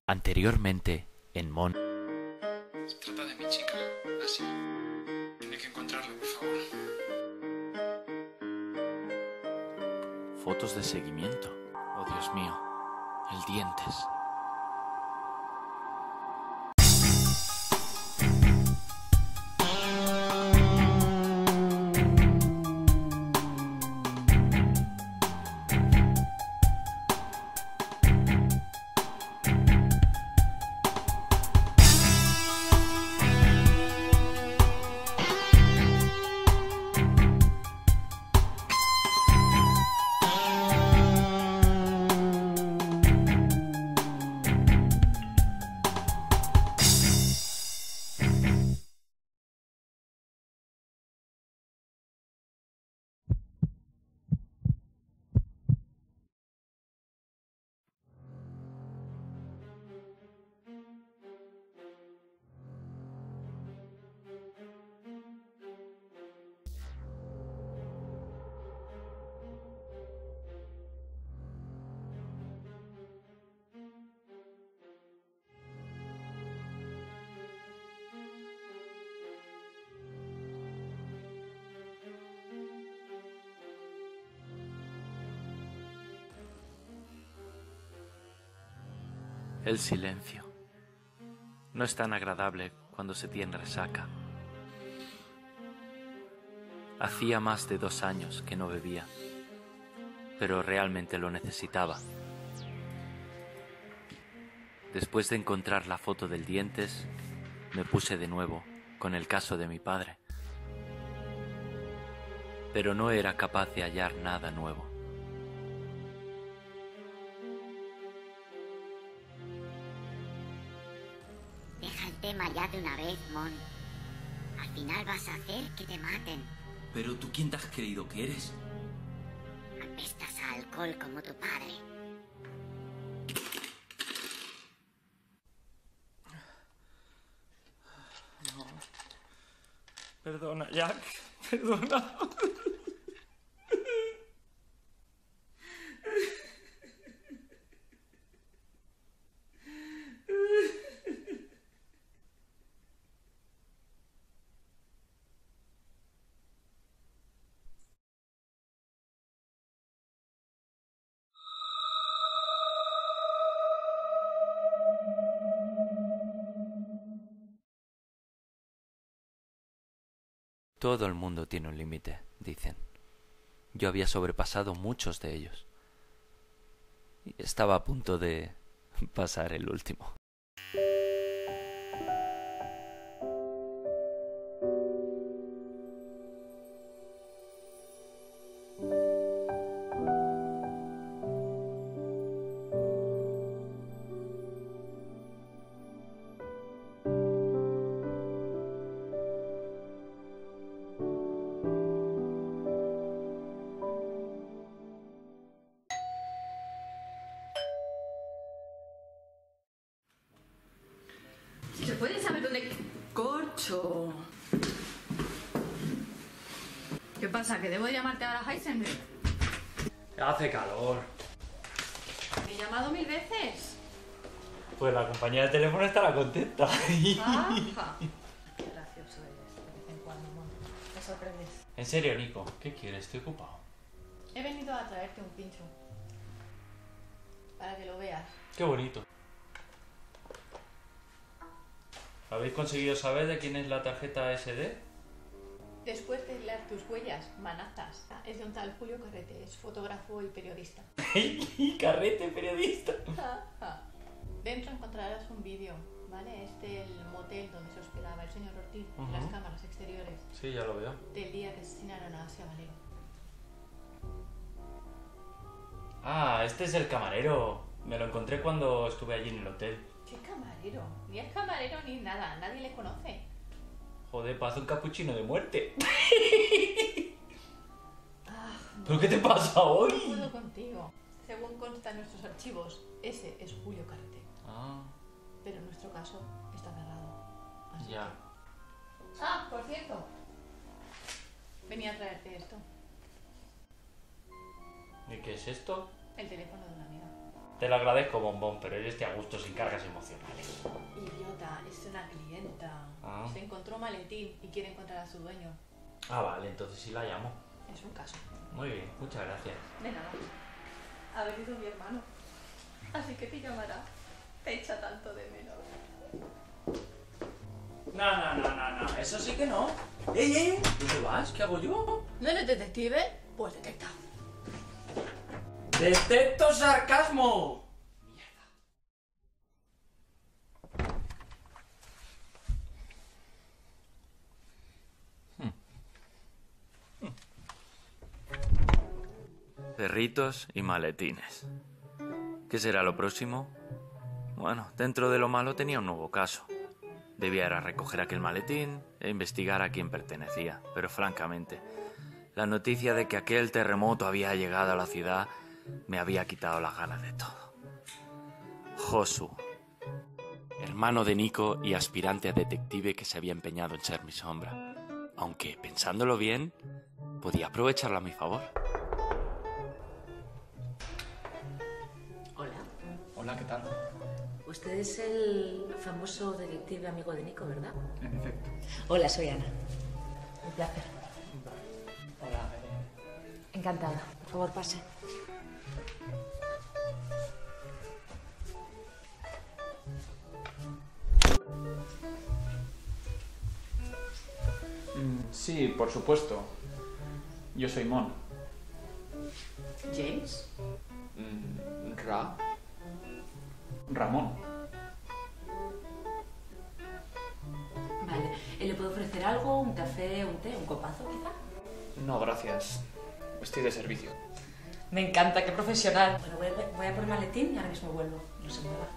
Anteriormente, en Mon. Se trata de mi chica, así. Tiene que encontrarla, por favor. Fotos de seguimiento. Oh, Dios mío. El dientes. El silencio. No es tan agradable cuando se tiene resaca. Hacía más de 2 años que no bebía, pero realmente lo necesitaba. Después de encontrar la foto del dientes, me puse de nuevo con el caso de mi padre. Pero no era capaz de hallar nada nuevo. Deja el tema ya de una vez, Mon. Al final vas a hacer que te maten. ¿Pero tú quién te has creído que eres? Apestas a alcohol como tu padre. No. Perdona, Jack. Perdona. Todo el mundo tiene un límite, dicen. Yo había sobrepasado muchos de ellos. Y estaba a punto de pasar el último. ¿Se puede saber dónde...? ¡Corcho! ¿Qué pasa? ¿Que debo llamarte ahora a Heisenberg? Hace calor. ¿Me he llamado 1000 veces? Pues la compañía de teléfono estará contenta. ¡Ajá! Gracioso eres, de vez en cuando, Mon. Me sorprendes. En serio, Nico, ¿qué quieres? Estoy ocupado. He venido a traerte un pincho. Para que lo veas. Qué bonito. ¿Habéis conseguido saber de quién es la tarjeta SD? Después de leer tus huellas, manazas. Es de un tal Julio Carrete, es fotógrafo y periodista. Carrete, periodista. Dentro encontrarás un vídeo, ¿vale? Es del motel donde se hospedaba el señor Ortiz, en las cámaras exteriores, Sí, ya lo veo. del día que asesinaron a Asia Valero. Ah, este es el camarero. Me lo encontré cuando estuve allí en el hotel. ¿Qué camarero? Ni es camarero ni nada, nadie le conoce. Joder, pues hace un capuchino de muerte. No, ¿Pero qué te pasa no hoy? puedo contigo. Según consta en nuestros archivos, ese es Julio Carrete. Ah, Pero en nuestro caso está cerrado. Así ya. que... Ah, por cierto. Venía a traerte esto. ¿Y qué es esto? El teléfono de una amiga. Te lo agradezco, bombón, pero yo estoy a gusto sin cargas emocionales. Idiota, es una clienta. Ah. Se encontró un maletín y quiere encontrar a su dueño. Ah, vale, entonces sí la llamo. Es un caso. Muy bien, muchas gracias. De nada. Ha venido mi hermano. Así que te llamará. Te echa tanto de menos. No, eso sí que no. ¡Ey! ¿Dónde vas? ¿Qué hago yo? ¿No eres detective? Pues detecta. ¡Detecto sarcasmo! Perritos y maletines. ¿Qué será lo próximo? Bueno, dentro de lo malo tenía un nuevo caso. Debía ir a recoger aquel maletín e investigar a quién pertenecía, pero francamente, la noticia de que aquel terremoto había llegado a la ciudad me había quitado las ganas de todo. Josu, hermano de Nico y aspirante a detective que se había empeñado en ser mi sombra, aunque, pensándolo bien, podía aprovecharlo a mi favor. Hola. Hola, ¿qué tal? Usted es el famoso detective amigo de Nico, ¿verdad? En efecto. Hola, soy Ana. Un placer. Hola, Encantada. Por favor, pase. Sí, por supuesto. Yo soy Mon. ¿James? Ramón. Vale. ¿Le puedo ofrecer algo? ¿Un café, un té, un copazo, quizá? No, gracias. Estoy de servicio. Me encanta, qué profesional. Bueno, voy a por el maletín y ahora mismo vuelvo. No se mueva.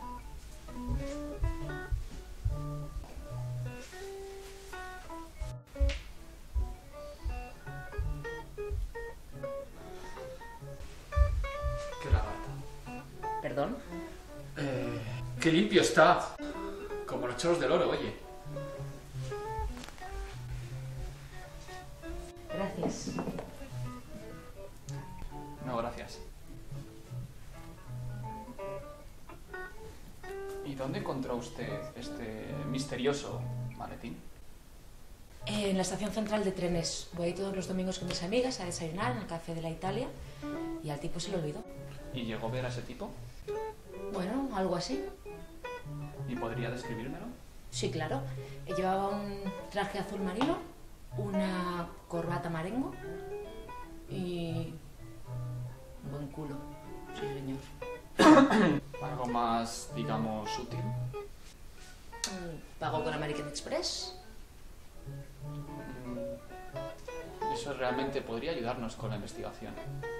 Qué lagarta. ¿Perdón? ¡Qué limpio está! Como los choros del oro, oye. Gracias. No, gracias. ¿Y dónde encontró usted este misterioso maletín? En la estación central de trenes. Voy ahí todos los domingos con mis amigas a desayunar en el café de la Italia y al tipo se lo olvidó. ¿Y llegó a ver a ese tipo? Bueno, algo así. ¿Y podría describírmelo? Sí, claro. Llevaba un traje azul marino, una corbata marengo y un buen culo. Sí, señor. Algo más, digamos, útil. Pagó con American Express. Eso realmente podría ayudarnos con la investigación.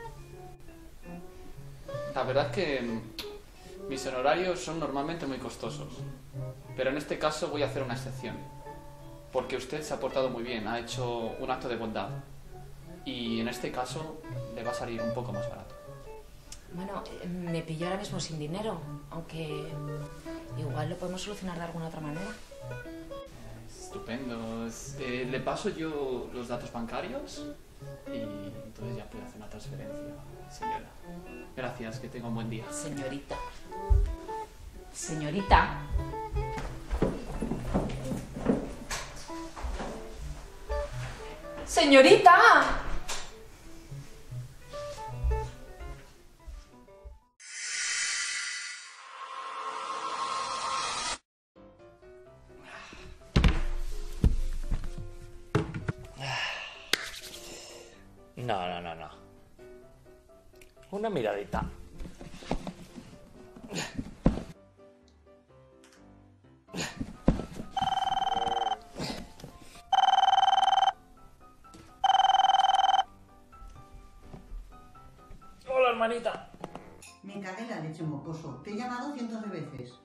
La verdad es que mis honorarios son normalmente muy costosos, pero en este caso voy a hacer una excepción, porque usted se ha portado muy bien, ha hecho un acto de bondad, y en este caso le va a salir un poco más barato. Bueno, me pilló ahora mismo sin dinero, aunque igual lo podemos solucionar de alguna otra manera. Estupendo. Le paso yo los datos bancarios y entonces ya puede hacer una transferencia, señora. Gracias, que tenga un buen día. Señorita. Señorita. ¡Señorita! No. Una miradita. Hola, hermanita. Me cagué la leche, mocoso. Te he llamado cientos de veces.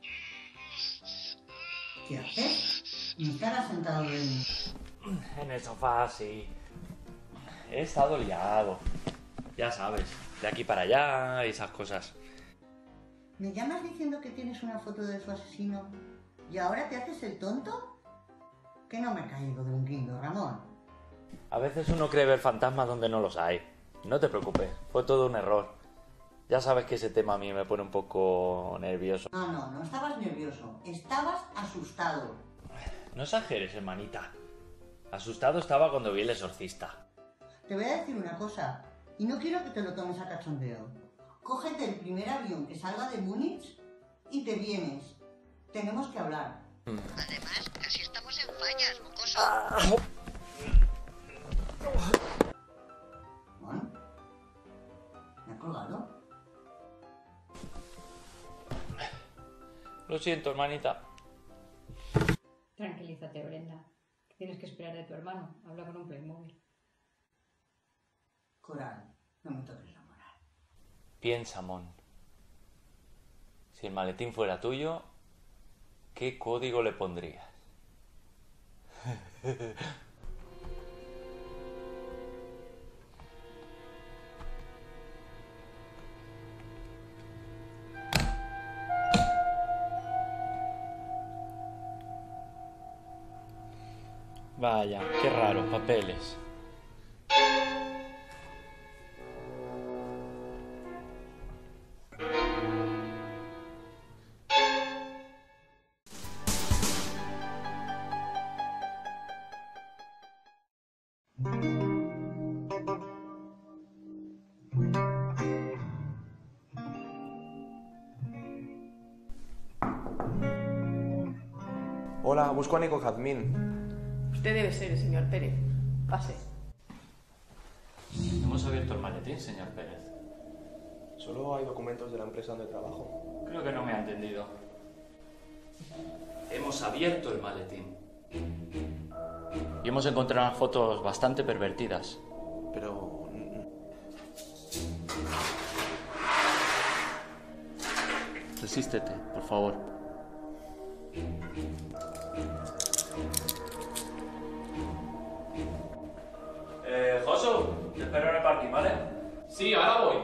¿Qué haces? ¿Me estarás sentado En el sofá, sí. He estado liado. Ya sabes, de aquí para allá y esas cosas. ¿Me llamas diciendo que tienes una foto de su asesino y ahora te haces el tonto? Que no me he caído de un guindo, Ramón. A veces uno cree ver fantasmas donde no los hay. No te preocupes, fue todo un error. Ya sabes que ese tema a mí me pone un poco nervioso. No estabas nervioso, estabas asustado. No exageres, hermanita. Asustado estaba cuando vi El Exorcista. Te voy a decir una cosa, y no quiero que te lo tomes a cachondeo. Cógete el primer avión que salga de Múnich y te vienes. Tenemos que hablar. Además, casi estamos en fallas, mocoso. ¿Juan? ¿Me ha colgado? Lo siento, hermanita. Tranquilízate, Brenda. ¿Qué tienes que esperar de tu hermano? Habla con un Playmobil. Coral, no me toques la moral. Piensa, Mon. Si el maletín fuera tuyo, ¿qué código le pondrías? Vaya, qué raro, papeles. Hola, busco a Nico Jazmín. Usted debe ser el señor Pérez. Pase. Hemos abierto el maletín, señor Pérez. Solo hay documentos de la empresa donde trabajo. Creo que no me ha entendido. Hemos abierto el maletín. Y hemos encontrado unas fotos bastante pervertidas. Pero... Resístete, por favor. Josu, te espero en el parking, ¿vale? Sí, ahora voy.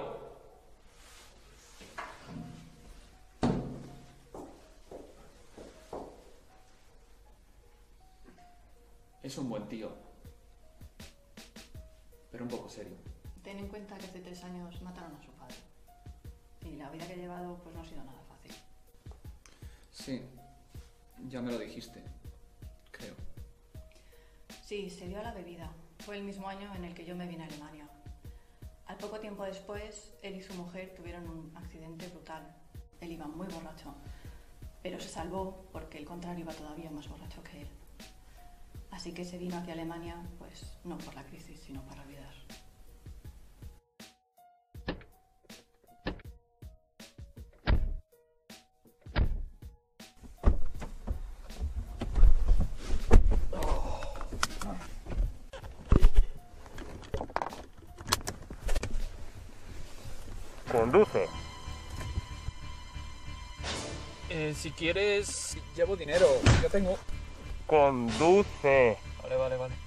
Es un buen tío. Pero un poco serio. Ten en cuenta que hace 3 años mataron a su padre. Y la vida que he llevado pues no ha sido nada fácil. Sí, ya me lo dijiste, creo. Sí, se dio a la bebida. Fue el mismo año en el que yo me vine a Alemania. Al poco tiempo después, él y su mujer tuvieron un accidente brutal. Él iba muy borracho, pero se salvó porque el contrario iba todavía más borracho que él. Así que se vino hacia Alemania, pues no por la crisis, sino para olvidar. Conduce. Si quieres, llevo dinero, yo tengo. Conduce. Vale.